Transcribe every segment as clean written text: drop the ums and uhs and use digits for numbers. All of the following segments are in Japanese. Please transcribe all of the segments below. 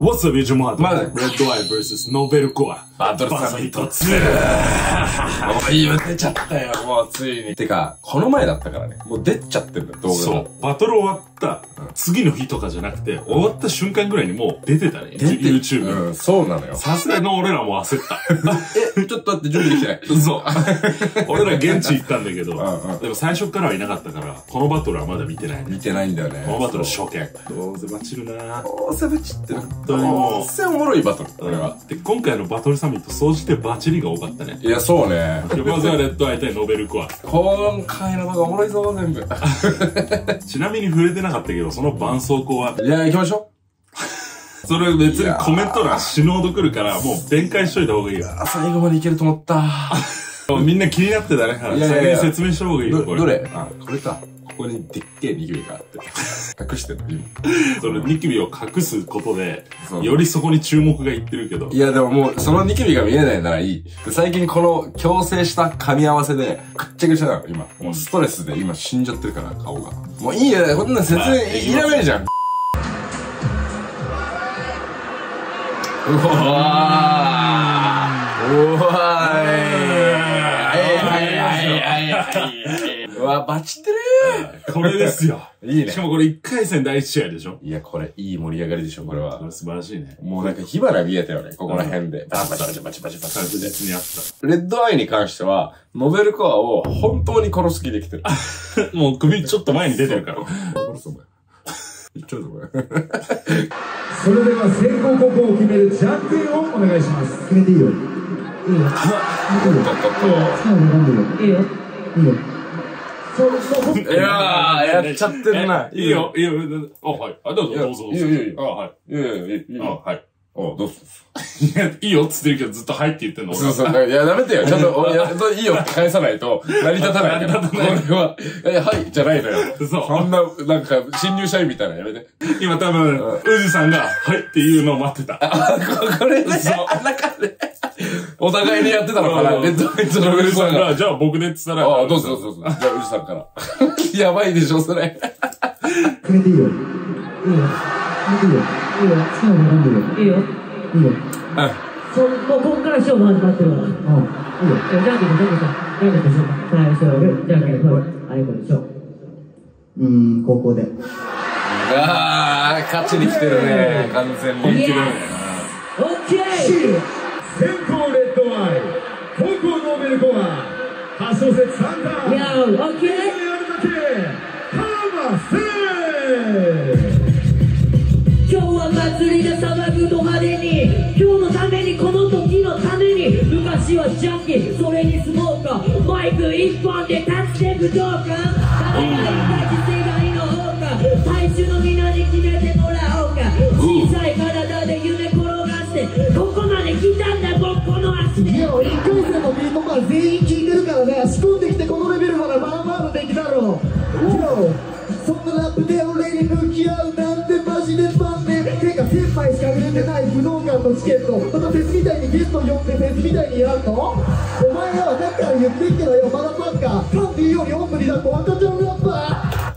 What's up, ジョマート。レッドアイ vs ノベルコア。 バトルサミット2。もう言ってちゃったよ、もうついに。てか、この前だったからね。もう出ちゃってるんだよ、動画が。 そう。バトル終わった次の日とかじゃなくて、終わった瞬間ぐらいにもう出てたね。YouTube。 うん、そうなのよ。 さすがの俺らも焦った。 ちょっと待って、準備できてない。 そう。俺ら現地行ったんだけど、でも最初からはいなかったから、このバトルはまだ見てないね。 見てないんだよね。 このバトル初見。どうせバチるな。 どうせバチってる。 どうせおもろいバトル、これは。 で、今回のバトルサミット、総じてバチリが多かったね。 いや、そうね。 まずはレッドアイ対ノベルコア。 今回の動画おもろいぞ、全部。 ちなみに触れてなかったけど、その絆創膏は。 いや、行きましょう。それ別にコメント欄死ぬほど来るから、もう弁解しといた方がいいよ。 最後までいけると思った。 みんな気になってたね。先に説明した方がいいよ、これ。 どれ？あ、これか。ここにでっけえニキビがあって。隠してるの、今。 そのニキビを隠すことで、よりそこに注目がいってるけど。 いや、でももう、そのニキビが見えないならいい。最近この矯正した噛み合わせで、くっちゃくちゃなの、今。もうストレスで今死んじゃってるから、顔が。もういいよ、こんな説明いらないじゃん。うわ、バチってるー。これですよ。 いいね。 しかもこれ1回戦第1試合でしょ？ いや、これいい盛り上がりでしょ、これは。 これ素晴らしいね。 もうなんか火花見えたよね、ここら辺で。バチバチバチバチバチバチ。 確実にあった。 レッドアイに関しては、ノベルコアを本当に殺す気できてる。 もう首ちょっと前に出てるから。 殺すお前。言っちゃうぞ、これ。 それでは先行後攻を決めるじゃんけんをお願いします。決めていいよ。いいよ。いいよ。いいよ。いいよ。 いやー、やっちゃってるな。 いいよ、いいよ。あ、はい。あ、どうぞ、どうぞ。 いいよ、いいよ。 あ、はい。 いいよ、いいよ。 はい。 おどうぞ。 いや、いいよっつってるけどずっとはいって言ってんの。 そうそう。いや、ダメだよ。ちゃんと、俺、いいよって返さないと、成り立たないから。これは、はい、じゃないのよ。 そう。 そんな、なんか、新入社員みたいなのやめて。 今多分、宇治さんが、はいっていうのを待ってた。 あ、これね。そう。なんかね。お互いにやってたのかな。レッドアイとノベルさんが。 じゃあ僕でって言ったら。 あ、どうぞどうぞどうぞ。じゃあ、宇治さんから。やばいでしょ、それ。 決めていいよ。いいよ。決めていいよ。いいよ。好きなの選んでるよ。いいよ。いいよ。 もうここから勝負始まってるから。いいよ。じゃんけんでしょ、じゃんけんでしょ。最初はグー、じゃんけんほい。あいこでしょ。 高校で。 あー、勝ちに来てるね。完全に。 オッケー。 先行レッドアイ、後攻ノーベルコア、8小節3ターン。 いや、オッケー。 やるだけ、かませ。 今日は祭りで騒ぐド派手に、今日のためにこの時のために、昔はジャンキー、それにスモーカー、マイク一本で立って武道館、誰がいた次世代の方か、大衆の皆に決めてもらおうか、小さい体で夢転がして、ここまで来たんだ僕この足で。 いや、1回戦のビートから全員聞いてるからね、仕込んできてこのレベルまでまあまあの出来だろう。そんなラップで俺に向き合うなんてマジでファンで、てか先輩しか売れてない武道館のチケット、またフェスみたいにゲスト呼んでフェスみたいにやるの？お前らはだから言ってんけどよ、まだバカカンディよりオンブリだと赤ちゃんラッパー。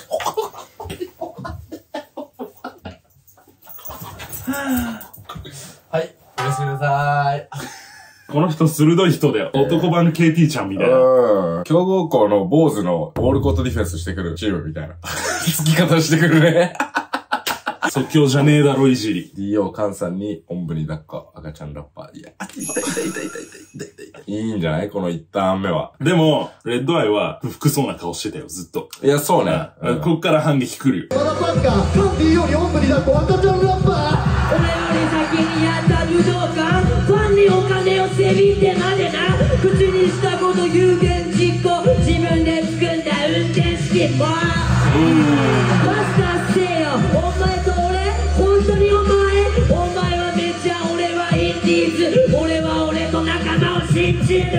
はい、おやすみなさい。 この人鋭い人で、男版 KT ちゃんみたいな。 強豪校の坊主のオールコートディフェンスしてくるチームみたいな。付き方してくるね。 即興じゃねえだろ、いじり。 DO 菅さんに、おんぶに抱っこ、赤ちゃんラッパー。いや、いいんじゃないこの一旦目は。 でも、レッドアイは不服そうな顔してたよ、ずっと。 いや、そうね。 こっから反撃来るよ。 まだバカカンディよりオンブリだと赤ちゃんラッパー。 俺より先にやった武道館、ファンにお金をせびってまでな、口にしたこと有言実行、自分で作んだ運転式もマスターせよ、お前と俺、本当にお前はめちゃ俺はインディーズ、俺は俺と仲間を信じる。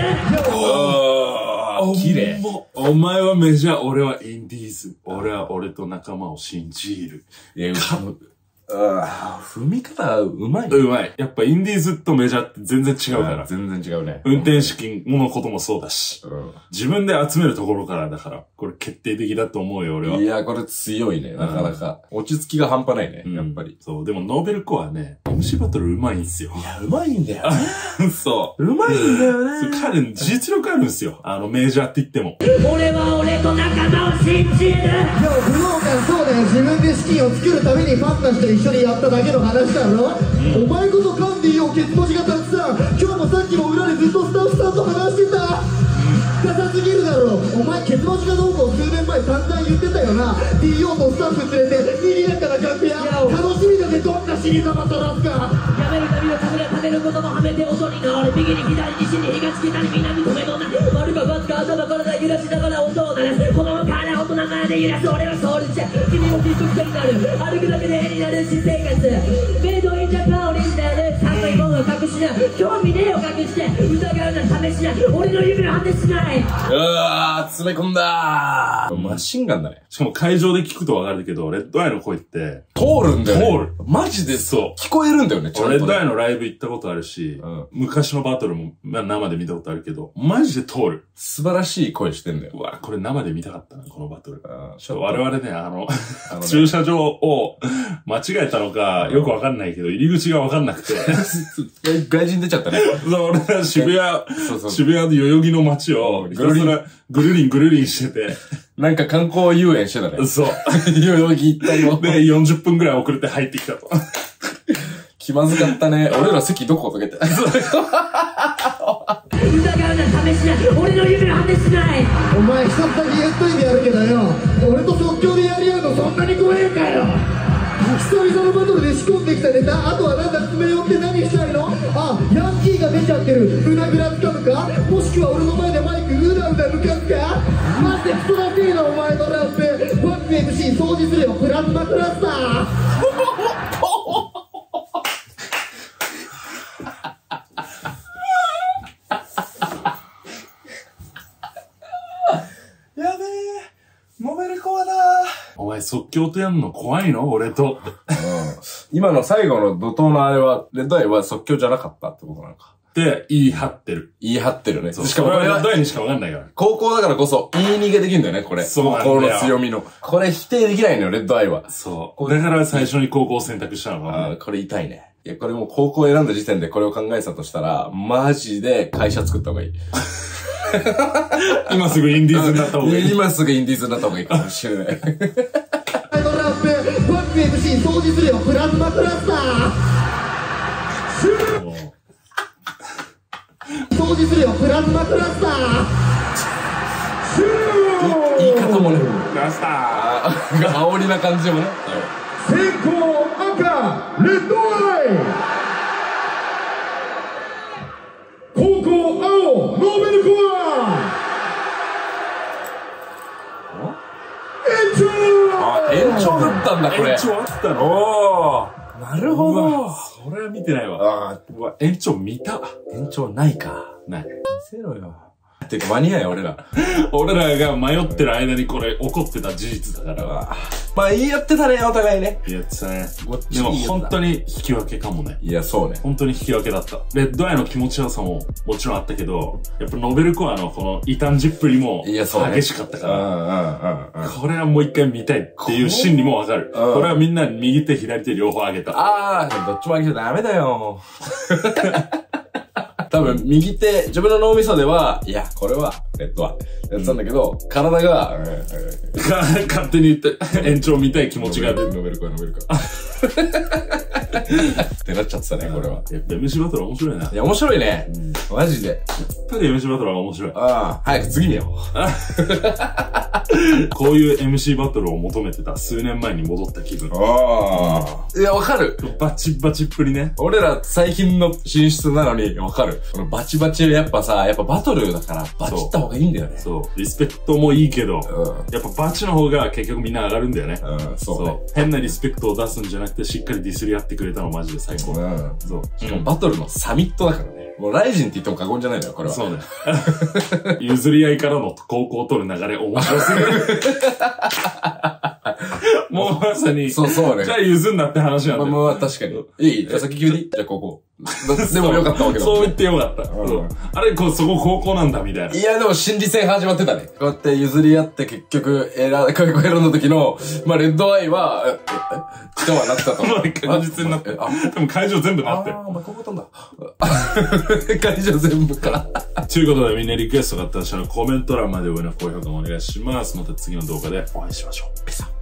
綺麗。お前はメジャー、俺はインディーズ。俺は俺と仲間を信じる。 踏み方うまい。 うまい。やっぱインディーズとメジャーって全然違うから。 全然違うね。 運転資金のこともそうだし。自分で集めるところからだから、これ決定的だと思うよ、俺は。 いや、これ強いね。なかなか。落ち着きが半端ないね、やっぱり。 そう、でもノーベルコアね、MC バトルうまいんすよ。 いや、うまいんだよ。 そう。 うまいんだよね。 彼、実力あるんすよ。メジャーって言っても。 俺は俺と仲間を信じる。 いや、武道館そうだよ。自分で資金を作るためにファンたちと一緒にやっただけの話だろ。お前こそ噛んでいいよ、ケツ文字がたくさん。今日もさっきも裏でずっとスタッフさんと話してた。ダサすぎるだろ。お前ケツ文字がどうこう数年前散々言ってたよな。DO とスタッフ連れて賑やかな楽屋。楽しみだぜ、どんな死に様とらすか。 やめるたびの風が食べることもはめて音になる。右に左西に東北に南止めのな。丸かバツか頭から揺らしながら音を鳴らす。子供から大人まで揺らす。俺はソウルじゃ君もきっと癖になる。歩くだけで絵になる新生活。メイドインジャパンオリジナル。寒いものを隠しな。興味ねえを隠して疑うな試しな。俺の夢を果てしない。 詰め込んだー。マシンガンだね。 しかも会場で聞くとわかるけど、レッドアイの声って、 通るんだよね。 通る。 マジでそう。聞こえるんだよね、 ちゃんとね。レッドアイのライブ行ったことあるし、昔のバトルも生で見たことあるけど、マジで通る。 素晴らしい声してんだよ。 うわ、これ生で見たかったな、このバトル。我々ね、駐車場を間違えたのか、よくわかんないけど、入り口がわかんなくて。 外人出ちゃったね。 そう、俺は渋谷の代々木の街を、ぐるりんしてて。 なんか観光遊園してたね。 そう。 代々木行ったよ。 で、40分くらい遅れて入ってきたと。 気まずかったね。俺ら席どことか言って。 疑うな試しな。俺の夢を果てしない。 お前一つだけ言っといてやるけどよ。俺と即興でやり合うのそんなに怖えんかよ。久々のバトルで仕込んできたネタ、あとはなんだ詰め寄って何したいの。あ、ヤンキーが出ちゃってる。胸ぐらつかむか、もしくは俺の前でマイクうだうだ抜かすか。マジでクソだせえなお前のラップ。バック MC 掃除するよ、プラズマクラスター。 お前即興とやんの怖いの俺と。 今の最後の怒涛のあれは、レッドアイは即興じゃなかったってことなのか。 って言い張ってる。 言い張ってるね。 しかもこれはレッドアイにしかわかんないから。 高校だからこそ言い逃げできるんだよね、これ。 そうなんだよ。 高校の強みの。これ否定できないのよ、レッドアイは。 そう。だから最初に高校を選択したのかな。 これ痛いね。いや、これもう高校選んだ時点でこれを考えてたとしたら、マジで会社作った方がいい。 今すぐインディーズになった方がいい。 今すぐインディーズになった方がいいかもしれない。 バック MC 掃除するよ、プラズマクラスター。掃除するよ、プラズマクラスター。 言い方もね、 クラスターが煽りな感じもね。 先行赤、レッドアイ。後攻青、ノーベルコア。 延長だったんだ、これ。 延長あったの。 おー。なるほど。 それは見てないわ。うわ、延長見た。 延長ないか。 ない。 見せろよ。てか間に合えよ、俺ら。 俺らが迷ってる間にこれ起こってた事実だから。 まあ言い合ってたね、お互いね。 やってたね。でも本当に引き分けかもね。 いや、そうね。 本当に引き分けだった。レッドアイの気持ちよさももちろんあったけど、やっぱノーベルコアのこの異端児っぷりも激しかったから。これはもう一回見たいっていう心理もわかる。これはみんな右手左手両方上げた。 ああ、どっちも上げちゃダメだよ。多分、右手、自分の脳みそでは、いや、これは、レッドは、やってたんだけど、体が、 勝手に言って、延長見たい気持ちが出る。 ノベルか。ってなっちゃってたね、これは。 やっぱ MC バトル面白いな。 いや、面白いね。マジで。やっぱり MC バトルは面白い。 ああ、早く次見よう。 こういう MC バトルを求めてた数年前に戻った気分。 ああ。いや、わかる。 バチバチっぷりね。 俺ら最近の進出なのに、わかる。このバチバチやっぱさ、やっぱバトルだから、バチった方がいいんだよね。 そう。リスペクトもいいけど、やっぱバチの方が結局みんな上がるんだよね。 そうね。 変なリスペクトを出すんじゃなくて、しっかりディスり合ってくれたのマジで最高。 そう。しかもバトルのサミットだからね。もうライジンって言っても過言じゃないのよ、これは。 そうね。譲り合いからの高校を取る流れ面白すぎる。 もうまさに。 そうね。 じゃあ譲んなって話なんだよ。 まあ確かに。いい？じゃあ先急に。じゃあここ。でもよかったわけだ。 そう言ってよかった。あれ、そこ高校なんだ、みたいな。 いや、でも心理戦始まってたね。こうやって譲り合って結局、選んだ時の、まあ、レッドアイは、人はなってたと思う。 確実になって。でも会場全部なってる。 お前こういうことんだ。会場全部から。 ということで、みんなリクエストがあったら、コメント欄まで上の高評価もお願いします。また次の動画でお会いしましょう。ペサ。